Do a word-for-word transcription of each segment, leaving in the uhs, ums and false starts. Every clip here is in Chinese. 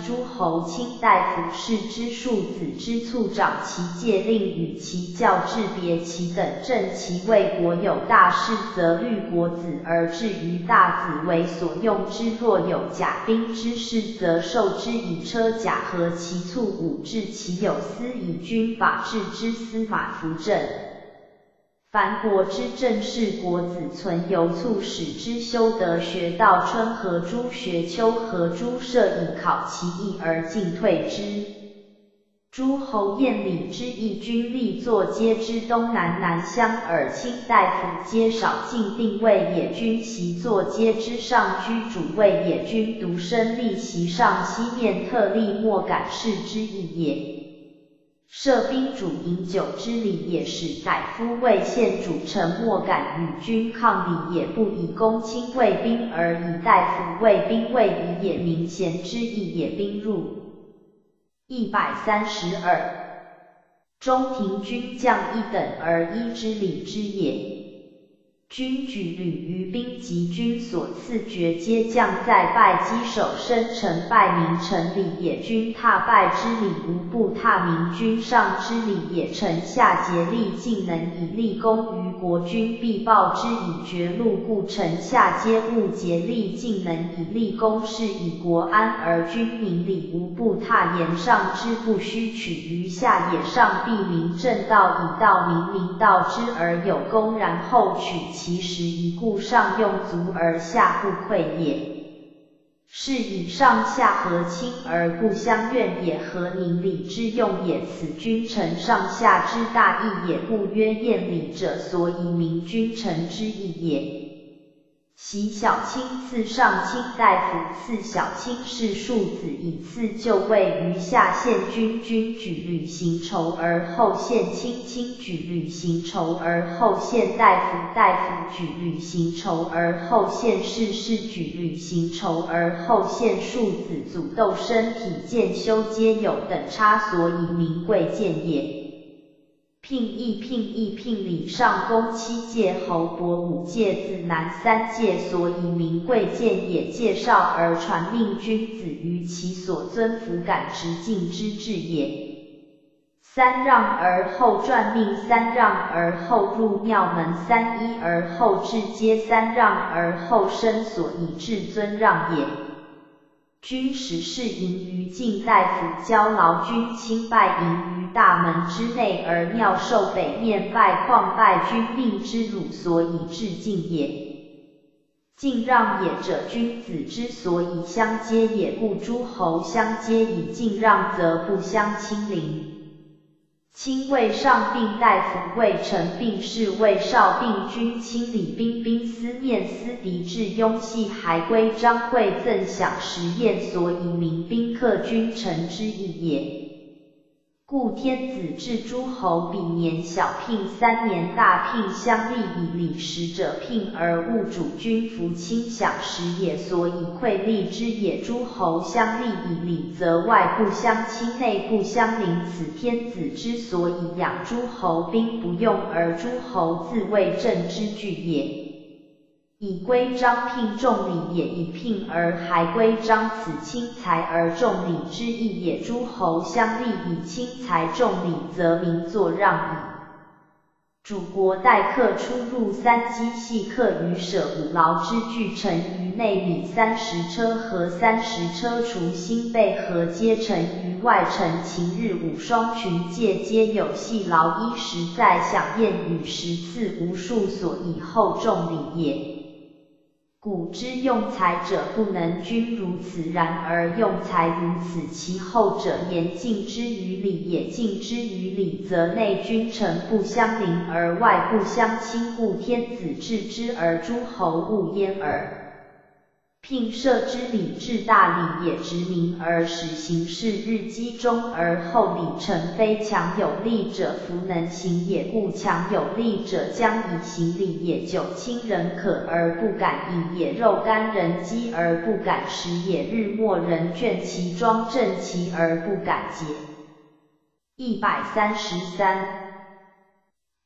诸侯卿大夫士之庶子之促长其戒令与其教制别其等正其为国有大事，则虑国子而治于大子为所用之，若有甲兵之事，则授之以车甲和其卒武治其有司以军法治之司马扶正。凡国之政事，国子存犹促使之修德学道，春和诸学，秋和诸社，以考其意而进退之。诸侯宴礼之议，军力作皆之东南南乡耳，卿大夫皆少进定位也，军席坐皆之上居主位也，军独身立席上西面，特立莫敢视之意也。设宾主饮酒之礼也，使大夫为献主臣莫敢与君抗礼也，不以公卿为宾，而以大夫为宾位矣也，明贤之意也。宾入一百三十二，中庭军将一等而一之礼之也。军举旅于兵及军所赐爵皆将在拜击首生臣拜明臣礼也，军踏拜之礼无不踏明君上之礼也，臣下竭力尽能以立功于国，君必报之以绝禄，故臣下皆务竭力尽能以立功，是以国安，而君民礼无不踏言上之，不须取于下也，上必明正道以道明，明道之而有功，然后取其实一故，上用足而下不愧也。是以上下和亲而不相怨也，和宁礼之用也，此君臣上下之大义也，故曰宴礼者，所以明君臣之义也。袭小卿赐上卿大夫，赐小卿是庶子，以次就位于下，献君，君举履行酬而后献卿，卿举履行酬而后献大夫，大夫举履行酬而后献士，士举履行酬而后献庶子，祖斗身体渐修皆有等差，所以名贵贱也。聘义聘义聘礼上宫七届，侯伯五届，子男三届，所以名贵贱也。介绍而传命君子于其所尊服，感直进之制也。三让而后传命，三让而后入庙门，三一而后至阶，三让而后升所以至尊让也。君使士迎于晋大夫，交劳君卿拜迎于大门之内，而庙受北面拜况拜君命之鲁，所以至敬也。敬让也者，君子之所以相接也，故诸侯相接以敬让，则不相亲邻。卿谓上并大夫，谓臣并士，谓少并军卿，礼兵兵司面司敌至雍系，还归章会赠享食宴，所以名宾客君臣之义也。故天子治诸侯，比年小聘，三年大聘，相立以礼食者聘，而物主君服卿享食也，所以馈立之也。诸侯相立以礼，则外不相侵，内不相邻，此天子之所以养诸侯兵不用，而诸侯自为政之具也。以规章聘重礼也，以聘而还规章，此轻财而重礼之意也。诸侯相立以轻财重礼，则名作让矣。主国待客出入三机，系客于舍五劳之具，陈于内米三十车和三十车除新备和皆陈于外，陈秦日五双群介皆有系劳衣食，在享宴与食赐无数，所以厚重礼也。古之用财者不能均如此，然而用财如此，其后者言敬之于礼也。敬之于礼，则内君臣不相邻，而外不相侵，故天子治之，而诸侯勿焉耳。聘赦之礼，治大礼也，执明而使行事日积中而后礼成，非强有力者弗能行也，故强有力者将以行礼也。酒亲人渴而不敢饮也，肉干人饥而不敢食也，日没人倦其装正其而不敢解。一百三十三。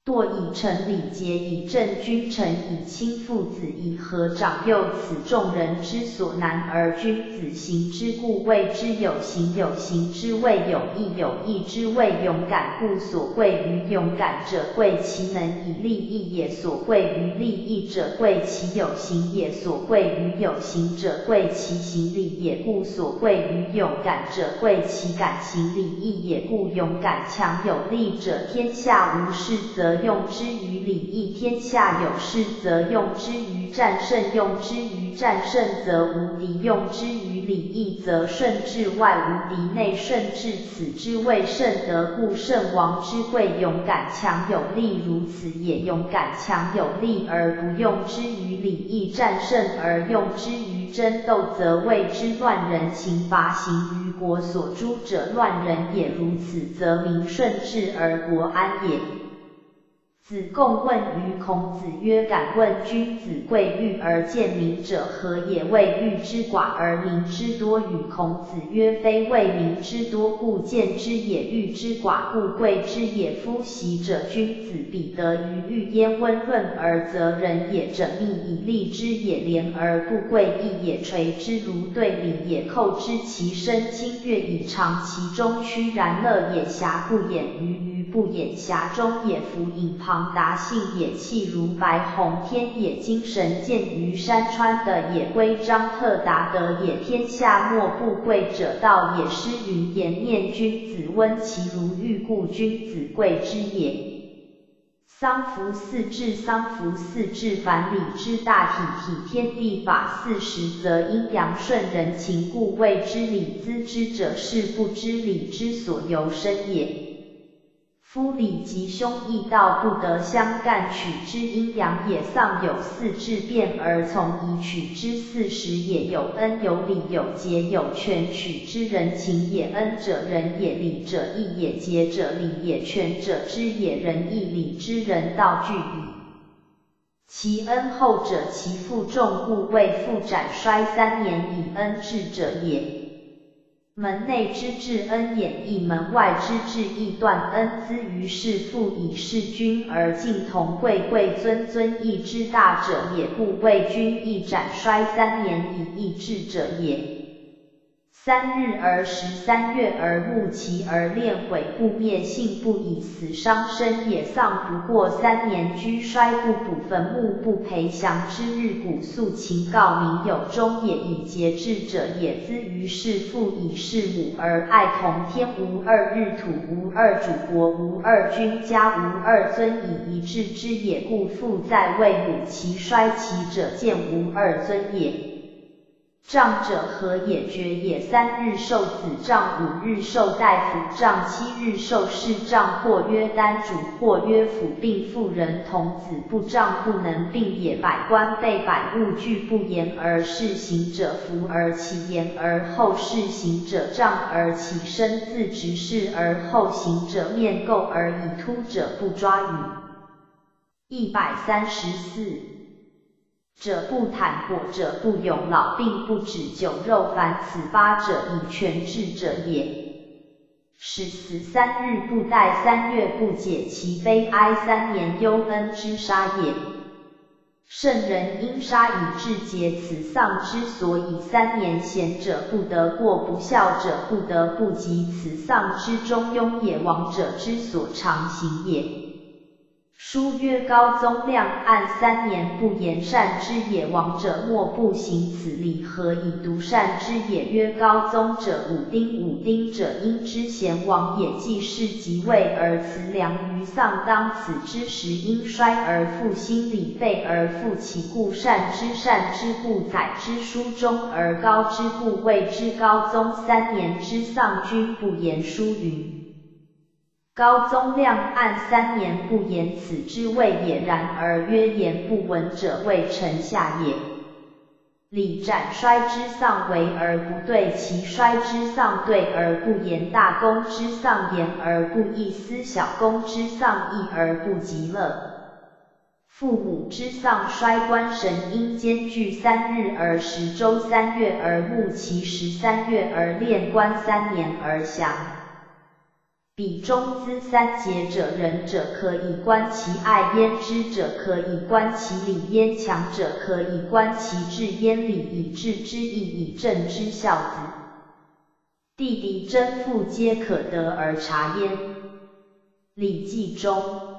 堕以成礼节，以正君臣，以亲父子，以和长幼，此众人之所难，而君子行之，故谓之有行；有行之谓有义；有义之谓勇敢。故所贵于勇敢者，贵其能以立义也；所贵于立义者，贵其有行也；所贵于有行者，贵其行礼也。故所贵于勇敢者，贵其敢行礼义也。故勇敢强有力者，天下无事则用之于礼义；天下有事则用之于战胜；用之于战胜则无敌；用之于礼义则顺治外无敌，内顺治，此之谓圣德。故圣王之贵，勇敢强有力如此也。勇敢强有力而不用之于礼义，战胜而用之于争斗，则谓之乱人。刑罚行于国所诛者，乱人也。如此，则民顺治而国安也。子贡问于孔子曰：敢问君子贵欲而见民者何也？谓欲之寡而民之多。与孔子曰：非谓民之多故见之也，欲之寡故贵之也。夫习者，君子必得于欲焉。温润而则人也，缜密以利之也，廉而不贵义也，垂之如对礼也，寇之其身，侵略以长其中，屈然乐也，瑕不掩瑜，瑜不掩瑕中也，夫隐庞达性也，气如白虹天也，精神见于山川的也，规章特达德也，天下莫不贵者道也。诗云：颜面君子温其如玉，故君子贵之也。丧服四至，丧服四至，凡礼之大体，体天地法四时，则阴阳顺人情，故谓之礼。资之者，是不知礼之所由生也。夫礼吉凶义道不得相干，取之阴阳也。丧有四至，变而从宜，取之四时也。有恩有礼有节有权，取之人情也。恩者仁也，礼者义也，节者礼也，权者知也。仁义礼之人道具矣。其恩厚者，其负重，故谓负斩衰三年，以恩治者也。门内之治恩演义，门外之治义断恩资。于是父以事君而敬同贵，贵尊尊义之大者也，故谓君义斩衰三年，以义治者也。三日而食，三月而沐其而炼毁，不灭性，不以死伤身也。丧不过三年，居衰不补，坟墓不培祥之日，古肃情告民有终也，以节制者也。资于是父以事母而爱同，天无二日，土无二主，国无二君，家无二尊，以一治之也。故父在位母，其衰其者见无二尊也。杖者何也？爵也。三日受子杖，五日受大夫杖，七日受士杖，或曰丹主，或曰辅并妇人。童子不杖，不能并也。百官备百物具，不言而事行者服，而其言而后事行者杖，而其身自直视而后行者面垢，而以突者不抓语。一百三十四。者不袒火，者不永，老病不止，酒肉凡此八者，以全治者也。使死三日不待，三月不解其悲哀，三年忧恩之杀也。圣人因杀以治节，此丧之所以。三年贤者不得过，不孝者不得不及，此丧之中庸也。王者之所常行也。书曰：高宗亮按三年不言善之也，王者莫不行此礼，何以独善之也？曰：高宗者武丁，武丁者因之贤王也。既是即位而辞良于丧，当此之时，因衰而复兴，礼废而复起，故善之，善之故载之书中，而高之故谓之高宗。三年之丧，君不言书云。高宗亮按三年不言，此之谓也。然而曰言不闻者，谓臣下也。礼斩衰之丧，为而不对；其衰之丧，对而不言；大功之丧，言而不议；思小功之丧，议而不及乐。父母之丧，衰官神应兼具，三日而食周，三月而沐其食，三月而炼官，三年而降。 彼中资三节者，仁者可以观其爱焉，知者可以观其礼焉，强者可以观其志焉。礼以智之义，以正之孝子。弟弟真父皆可得而察焉。礼记中。